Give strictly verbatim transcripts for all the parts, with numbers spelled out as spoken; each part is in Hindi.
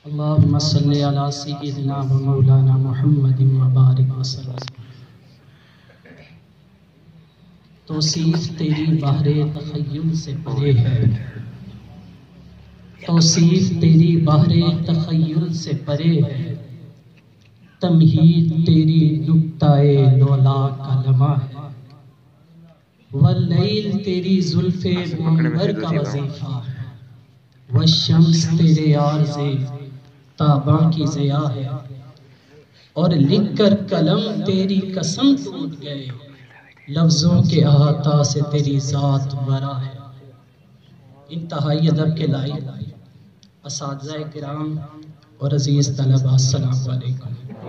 अल्लाहुम्मा सल्ली अला सय्यिदिना व मौलाना मुहम्मदिन व बारिक वसल्लम। तौसीफ तेरी बहरे तखय्युल से परे है, तौसीफ तेरी बहरे तखय्युल से परे है, तमहीद तेरी नुक्ताए लौला का लम्हा है, वल्लैल तेरी जुल्फे मुअम्बर का वजीफा है, वशम्स तेरे आर्ज़े ताबा की ज़िया है, और लिख कर कलम तेरी कसम टूट गए, लफ्ज़ों के अहाता से तेरी ज़ात बरा है। इंतहाई अदब के लायक असातिज़ा किराम और अज़ीज़ तलबा, अस्सलामु अलैकुम।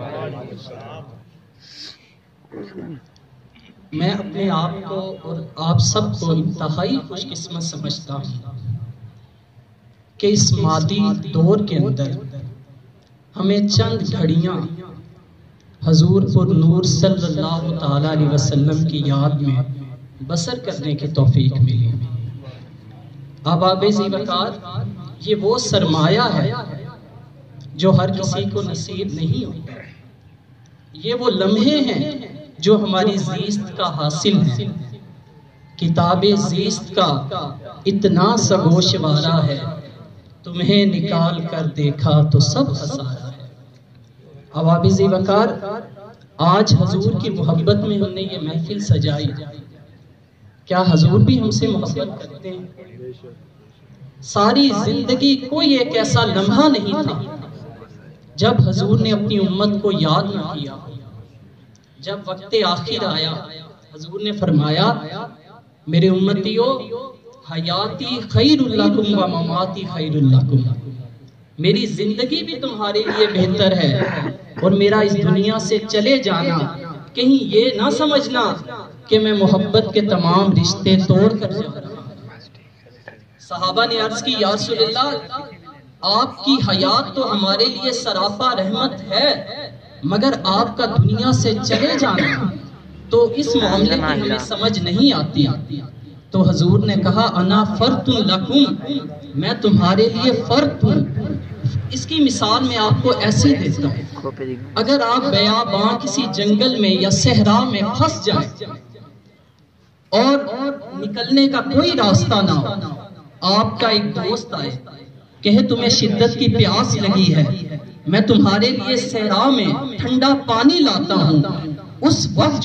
मैं अपने आप को और आप सबको इंतहाई खुशकिस्मत समझता हूँ कि इस मादी दौर के अंदर हमें चंद घड़ियाँ हजूर पुर नूर सल्लल्लाहु तआला अलैहि वसल्लम की याद में बसर करने की तौफीक मिली। आबाबे ज़ीवकार, ये वो सरमाया है जो हर किसी को नसीब नहीं होता। ये वो लम्हे हैं जो हमारी ज़ीस्त का हासिल है। किताबे ज़ीस्त का इतना सगोशवारा है, तुम्हें निकाल कर देखा तो सब खसारा है। अवाबे ज़ीवकार, आज हजूर की मोहब्बत में हमने ये महफिल सजाई। क्या हजूर भी हमसे मोहब्बत करते हैं? सारी जिंदगी कोई एक ऐसा लम्हा नहीं था जब हजूर ने अपनी उम्मत को याद न किया। जब वक्त आखिर आया, हजूर ने फरमाया, मेरे उम्मतियों, हयाती खैरुल लकुम व ममाती खैरुल लकुम, मेरी जिंदगी भी तुम्हारे लिए बेहतर है और मेरा इस दुनिया से चले जाना कहीं ये ना समझना कि मैं मोहब्बत के तमाम रिश्ते तोड़ कर जा रहा हूं। सहाबा ने अर्ज की, या रसूलल्लाह, आपकी हयात तो हमारे लिए सरापा रहमत है, मगर आपका दुनिया से चले जाना तो इस मामले में हमें समझ नहीं आती। तो हजूर ने कहा, अना फर्तुन लकुम, मैं तुम्हारे लिए फर्क हूँ। इसकी मिसाल मैं आपको ऐसे देता हूँ, अगर आप बयाबां किसी जंगल में या सहरा में फंस जाएं और निकलने का कोई रास्ता ना हो, आपका एक दोस्त आए, कहे तुम्हें शिद्दत की प्यास लगी है, मैं तुम्हारे लिए सहरा में ठंडा पानी लाता हूँ, उस वक्त